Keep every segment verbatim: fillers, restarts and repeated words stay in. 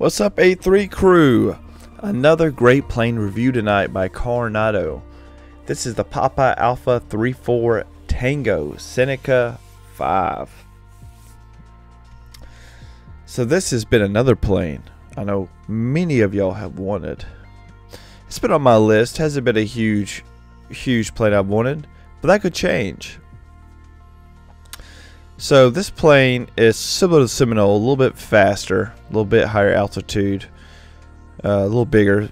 What's up, A three crew? Another great plane review tonight by Carenado. This is the Papa Alpha thirty-four Tango Seneca five. So this has been another plane I know many of y'all have wanted. It's been on my list. Hasn't been a huge, huge plane I've wanted, but that could change. So this plane is similar to Seminole, a little bit faster, a little bit higher altitude, uh, a little bigger.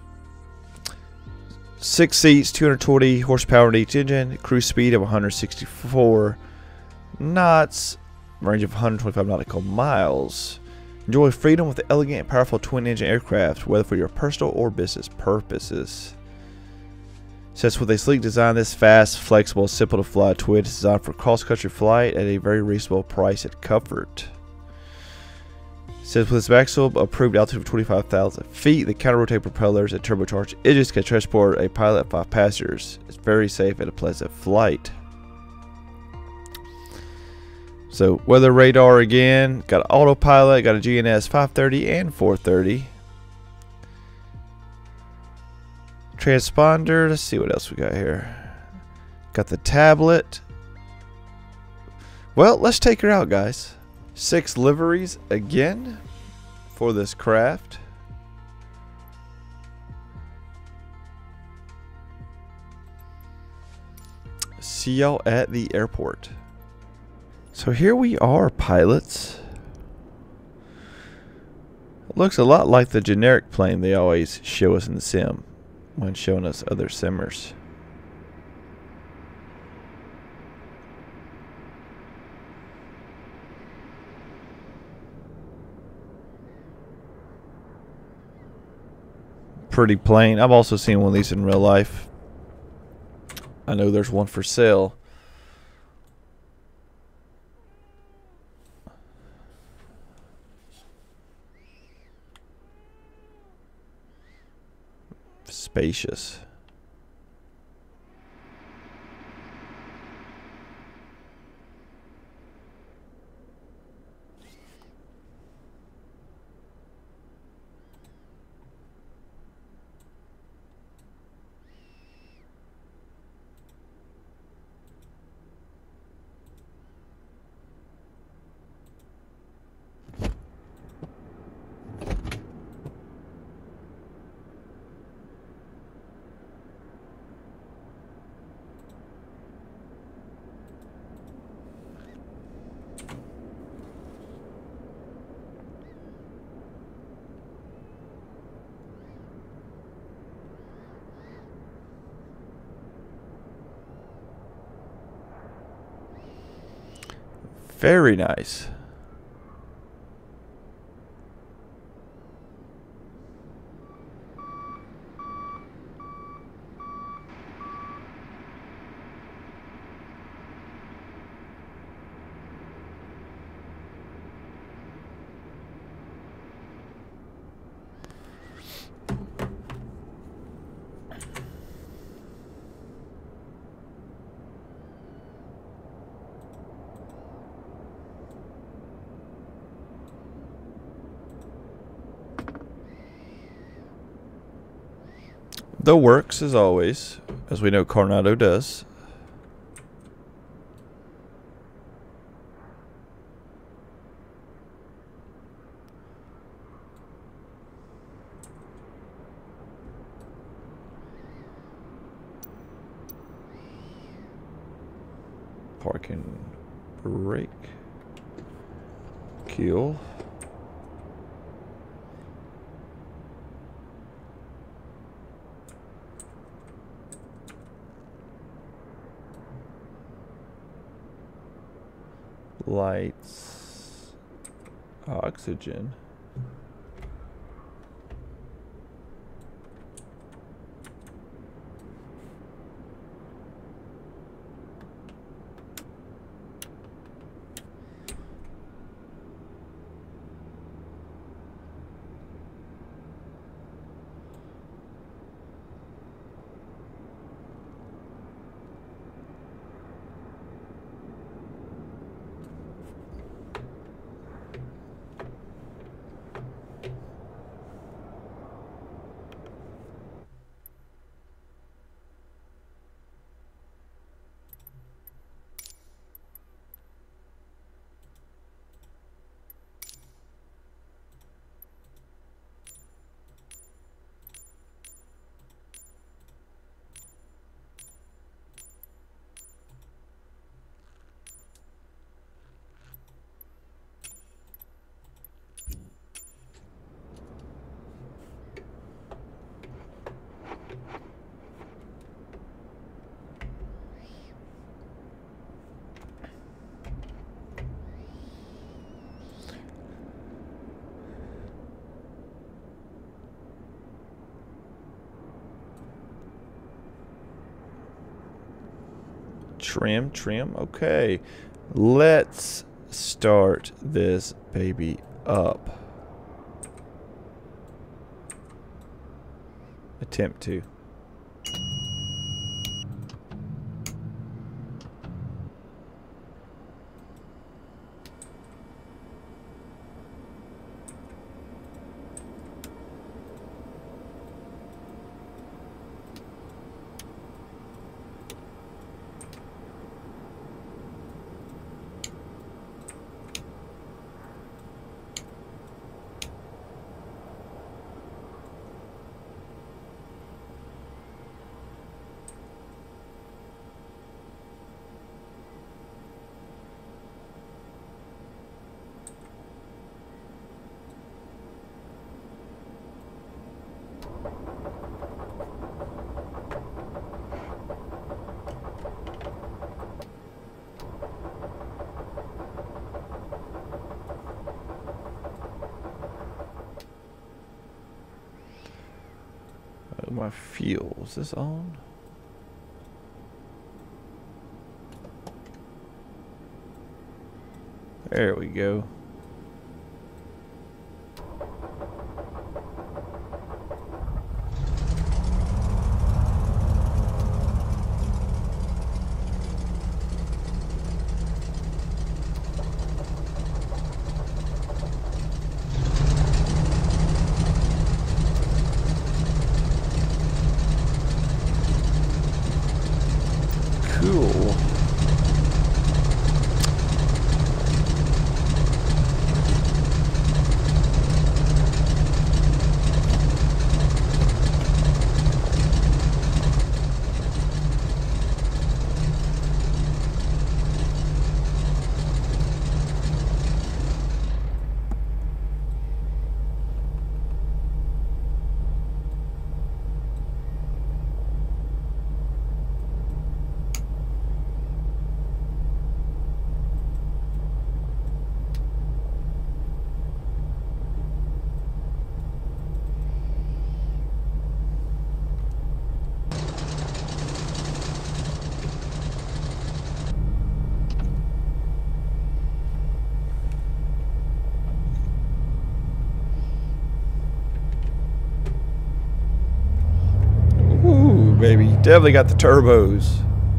Six seats, two hundred twenty horsepower in each engine, cruise speed of one hundred sixty-four knots, range of one hundred twenty-five nautical miles. Enjoy freedom with the elegant and powerful twin-engine aircraft, whether for your personal or business purposes. Says with a sleek design, this fast, flexible, simple to fly twin is designed for cross-country flight at a very reasonable price and comfort. Says with its maximum approved altitude of twenty-five thousand feet, the counter-rotating propellers and turbocharged engines can transport a pilot and five passengers. It's very safe and a pleasant flight. So weather radar again, got an autopilot, got a G N S five thirty and four thirty. Transponder, let's see what else we got here. Got the tablet. Well, let's take her out, guys. Six liveries again for this craft. See y'all at the airport. So here we are, pilots. It looks a lot like the generic plane they always show us in the sim when showing us other simmers. Pretty plane. I've also seen one of these in real life. I know there's one for sale. Spacious. Very nice. The works as always, as we know Carenado does. Parking brake. Keel. Lights, oxygen. Trim, trim. Okay. Let's start this baby up. Attempt to. My fuel, is this on? There we go. Cool. Baby, definitely got the turbos.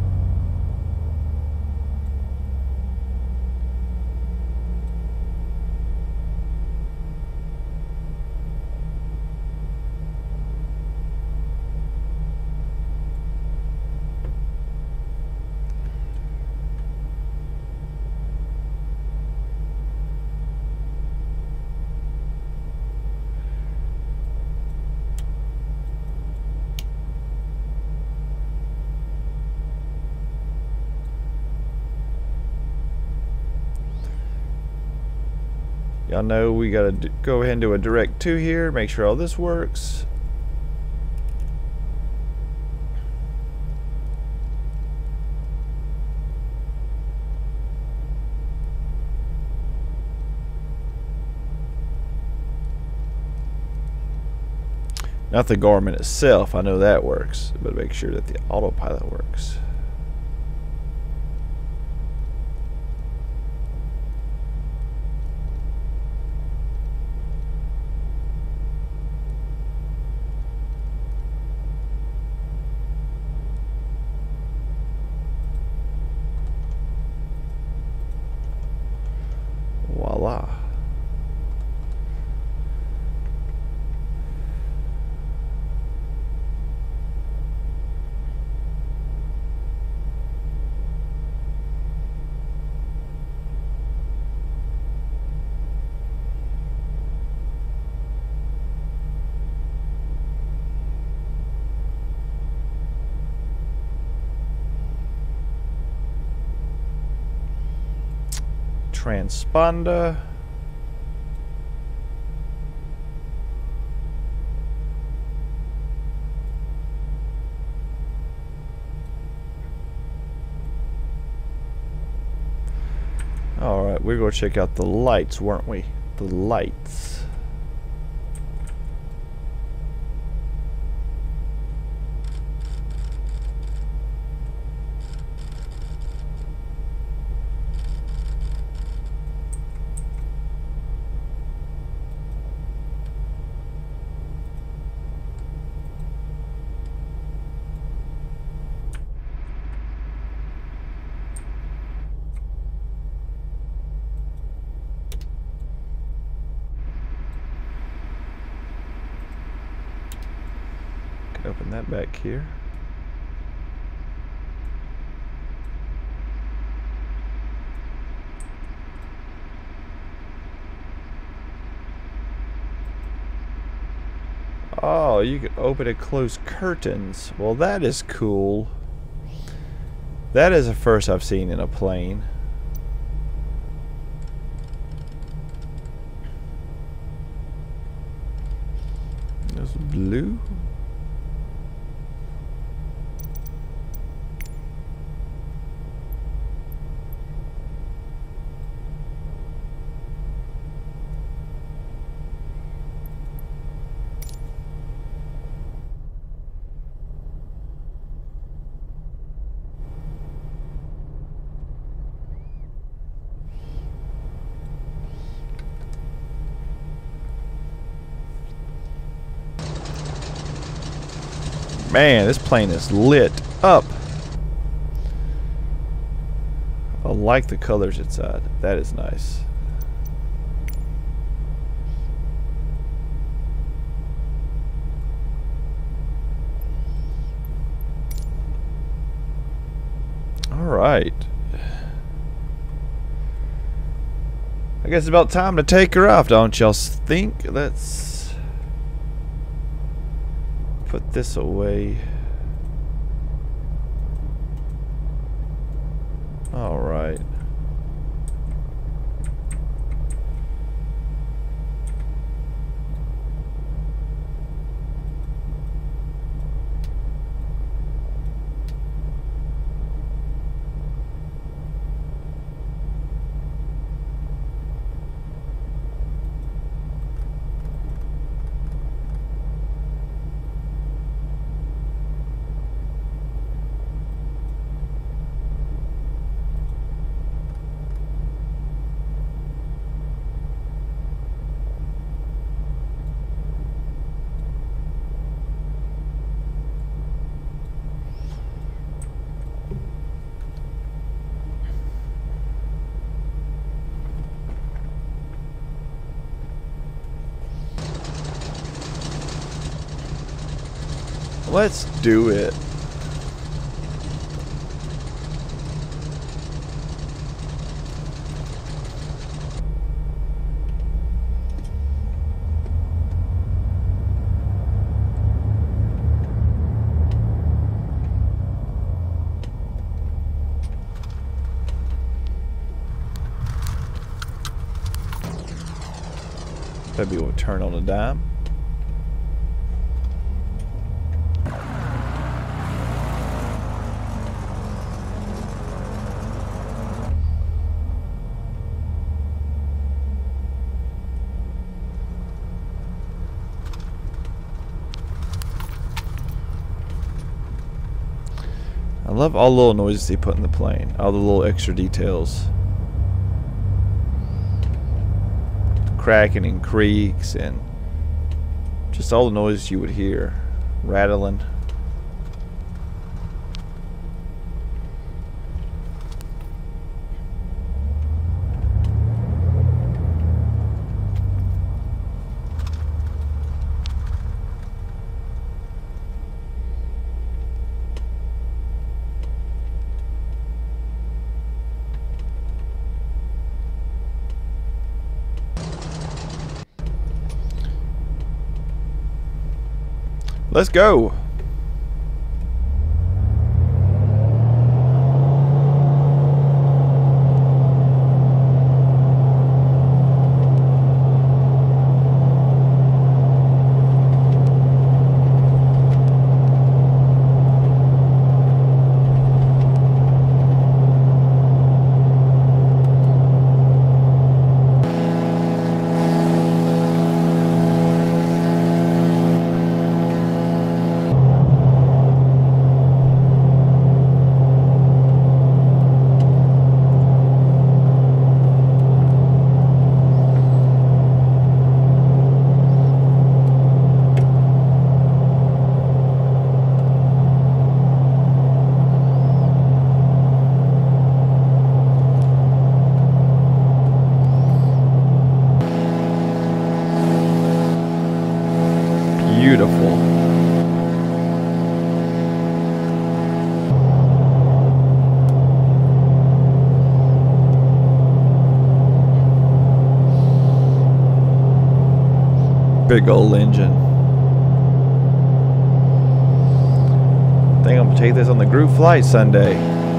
Y'all know we gotta do, go ahead and do a direct two here, make sure all this works. Not the Garmin itself, I know that works, but make sure that the autopilot works. Voila. Transponder. All right, we're going to check out the lights, weren't we? The lights. Open that back here. Oh, you can open and close curtains. Well, that is cool. That is the first I've seen in a plane. There's blue. Man, this plane is lit up. I like the colors inside. That is nice. All right. I guess it's about time to take her off, don't y'all think? Let's put this away. All right. Let's do it. Maybe we'll turn on a dime. I love all the little noises they put in the plane, all the little extra details. Cracking and creaks and just all the noises you would hear, rattling. Let's go. Beautiful. Big old engine. I think I'm gonna take this on the group flight Sunday.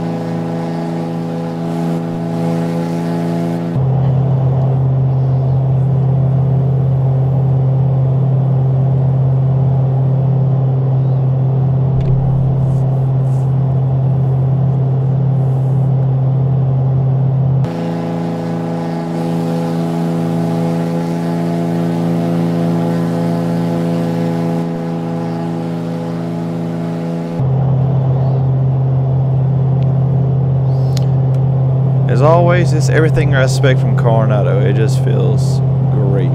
As always, it's everything I expect from Carenado. It just feels great.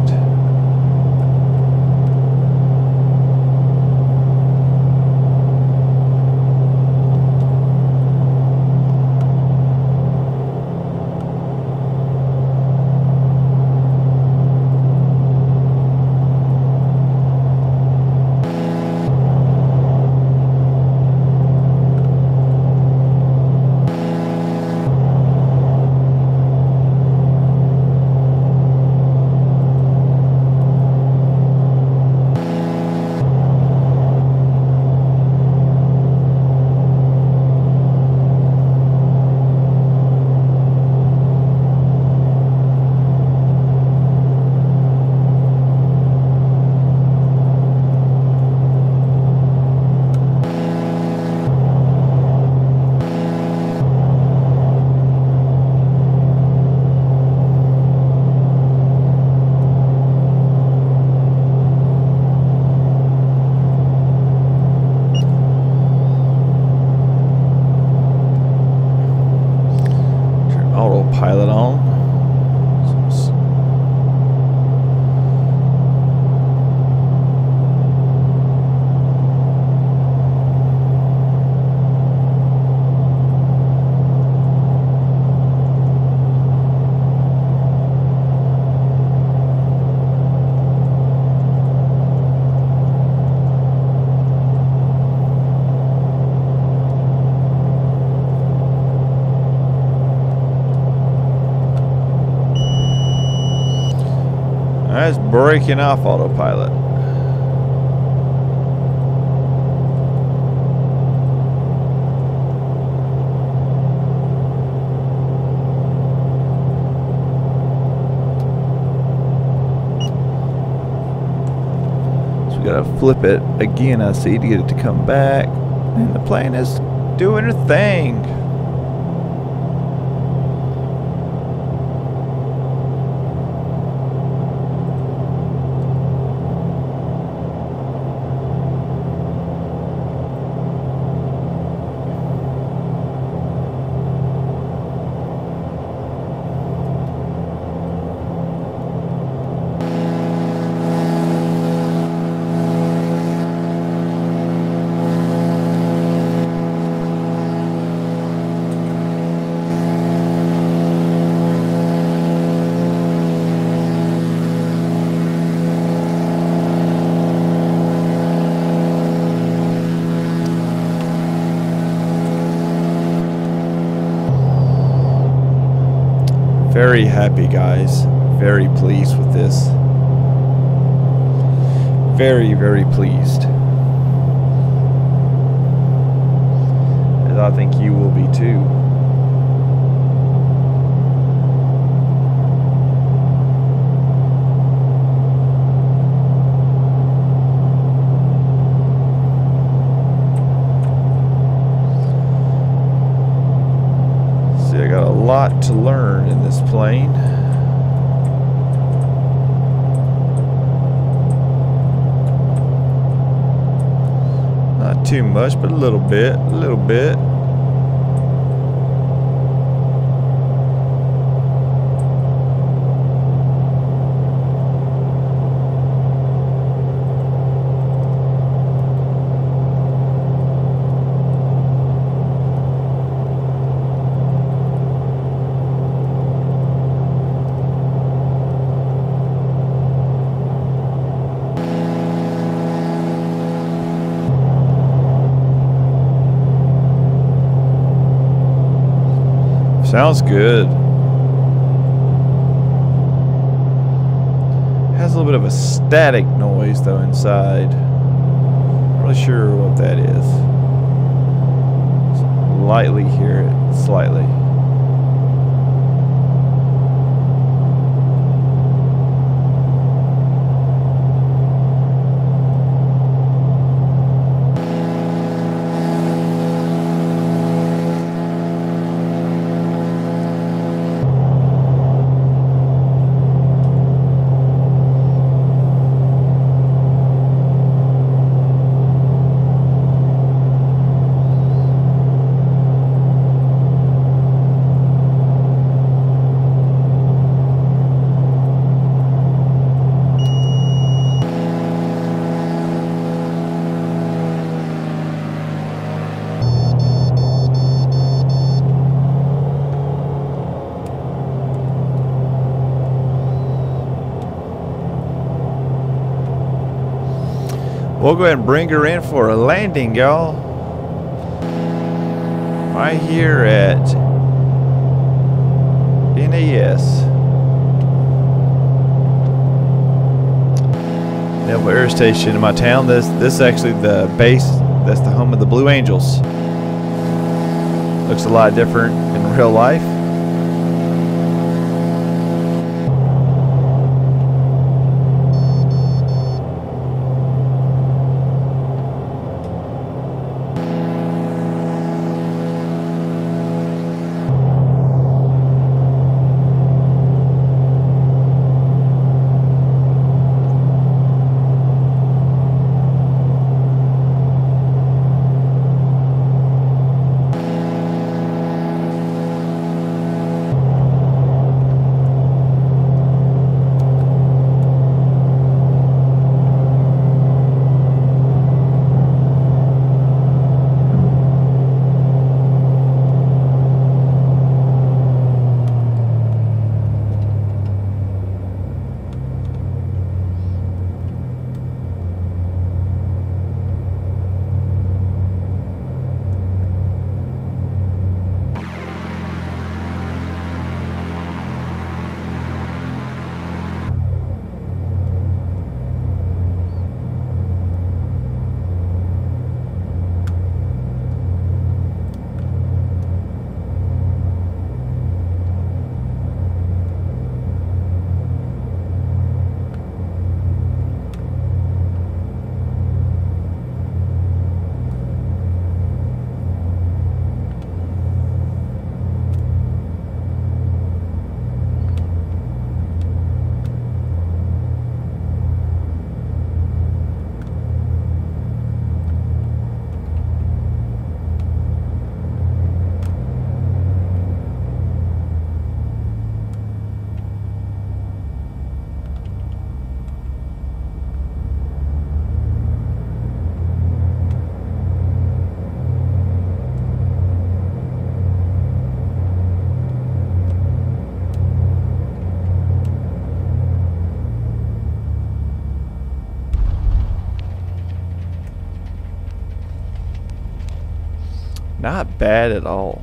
Autopilot on. That's breaking off autopilot. So we gotta flip it again, I see, to get it to come back. And the plane is doing her thing. Very happy, guys. Very pleased with this. Very, very pleased. As I think you will be too. See, I got a lot to learn in this plane. Not too much, but a little bit, a little bit. Sounds good. Has a little bit of a static noise though inside. Not really sure what that is. Lightly hear it, slightly. We'll go ahead and bring her in for a landing, y'all. Right here at N A S. Naval Air Station in my town. This this is actually the base. That's the home of the Blue Angels. Looks a lot different in real life. Not bad at all.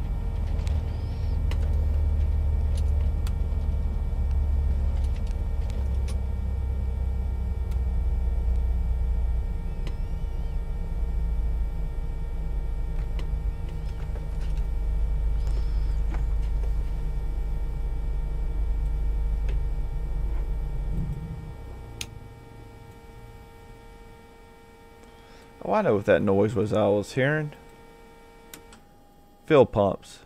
Oh, I know what that noise was I was hearing. Fuel pumps.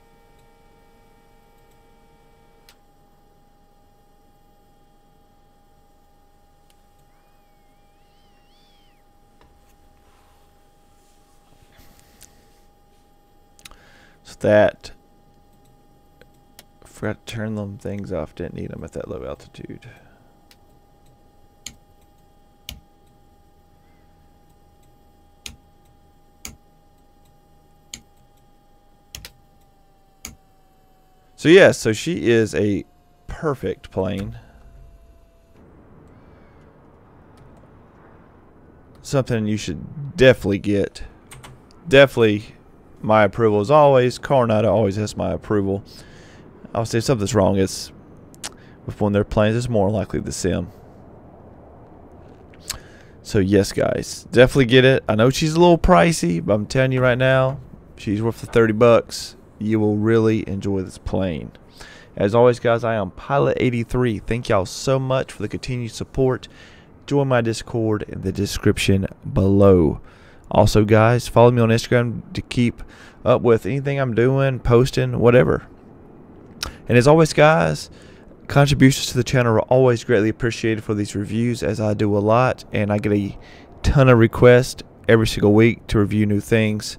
So that, forgot to turn them things off. Didn't need them at that low altitude. So yes, yeah, so she is a perfect plane. Something you should definitely get. Definitely my approval as always. Carenado always has my approval. I'll say if something's wrong, it's with one of their planes, it's more likely the sim. So yes, guys, definitely get it. I know she's a little pricey, but I'm telling you right now, she's worth the thirty bucks. You will really enjoy this plane. As always, guys, I am Pilot eighty-three. Thank y'all so much for the continued support. Join my Discord in the description below. Also, guys, follow me on Instagram to keep up with anything I'm doing, posting, whatever. And as always, guys, contributions to the channel are always greatly appreciated for these reviews, as I do a lot, and I get a ton of requests every single week to review new things.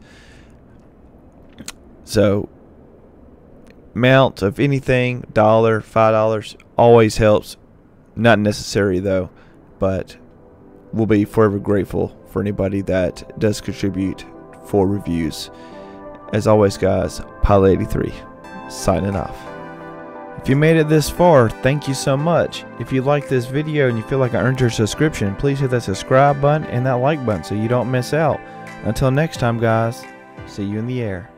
So, amount of anything, dollar, five dollars, always helps. Not necessary though, but we'll be forever grateful for anybody that does contribute for reviews. As always, guys, Pilot eighty-three signing off. If you made it this far, thank you so much. If you like this video and you feel like I earned your subscription, please hit that subscribe button and that like button so you don't miss out. Until next time, guys, see you in the air.